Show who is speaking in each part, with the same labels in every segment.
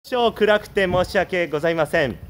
Speaker 1: 少暗くて申し訳ございません。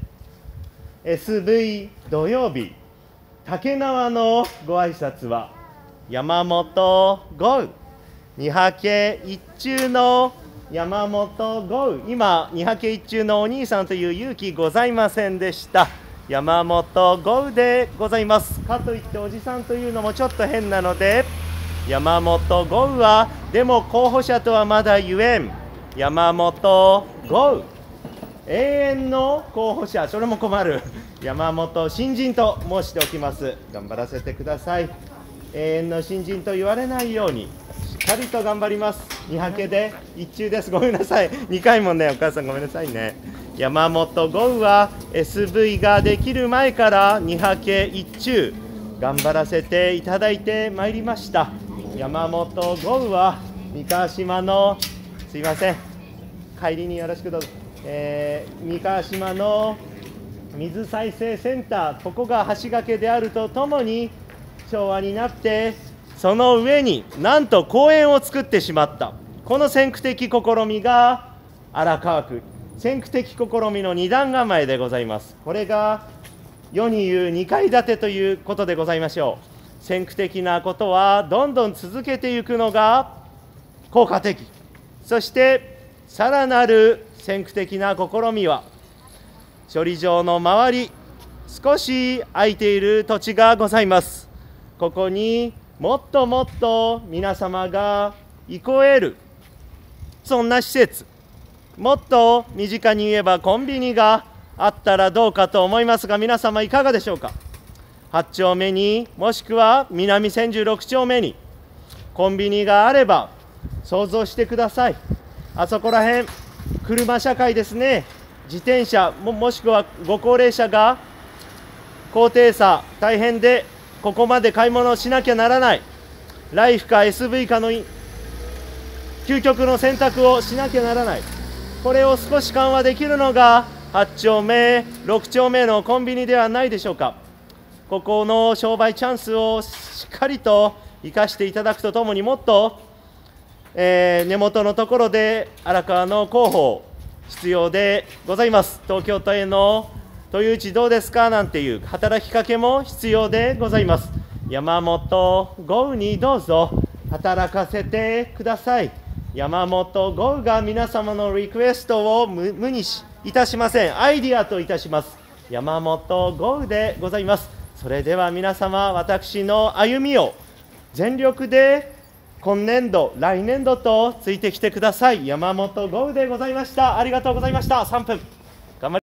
Speaker 1: SV 土曜日竹縄のご挨拶は山本豪雨、二波家一中の山本豪雨、今二波家一中のお兄さんという勇気ございませんでした。山本豪雨でございます。かといっておじさんというのもちょっと変なので、山本豪雨はでも候補者とはまだ言えん。山本豪雨、永遠の候補者、それも困る。山本新人と申しておきます。頑張らせてください。永遠の新人と言われないようにしっかりと頑張ります。二波家で一中です。ごめんなさい、2回もね、お母さんごめんなさいね。山本豪雨は SV ができる前から二波家一中頑張らせていただいてまいりました。山本豪雨は三河島の、すいません、帰りによろしくどうぞ。三河島の水再生センター、ここが橋掛であるとともに昭和になってその上になんと公園を作ってしまった、この先駆的試みが荒川区先駆的試みの2段構えでございます。これが世に言う2階建てということでございましょう。先駆的なことはどんどん続けていくのが効果的、そしてさらなる先駆的な試みは処理場の周り少し空いている土地がございます。ここにもっともっと皆様が憩える、そんな施設、もっと身近に言えばコンビニがあったらどうかと思いますが、皆様いかがでしょうか。8丁目にもしくは南千住6丁目にコンビニがあれば想像してください。あそこらへん車社会ですね。自転車 もしくはご高齢者が高低差大変でここまで買い物をしなきゃならない、ライフか SV かの究極の選択をしなきゃならない、これを少し緩和できるのが8丁目6丁目のコンビニではないでしょうか。ここの商売チャンスをしっかりと生かしていただくとともに、もっと根元のところで荒川の広報必要でございます。東京都への都有地どうですかなんていう働きかけも必要でございます。山本豪雨にどうぞ働かせてください。山本豪雨が皆様のリクエストを無にいたしません。アイディアといたします。山本豪雨でございます。それでは皆様、私の歩みを全力で今年度、来年度とついてきてください。山本豪雨でございました。ありがとうございました。3分頑張り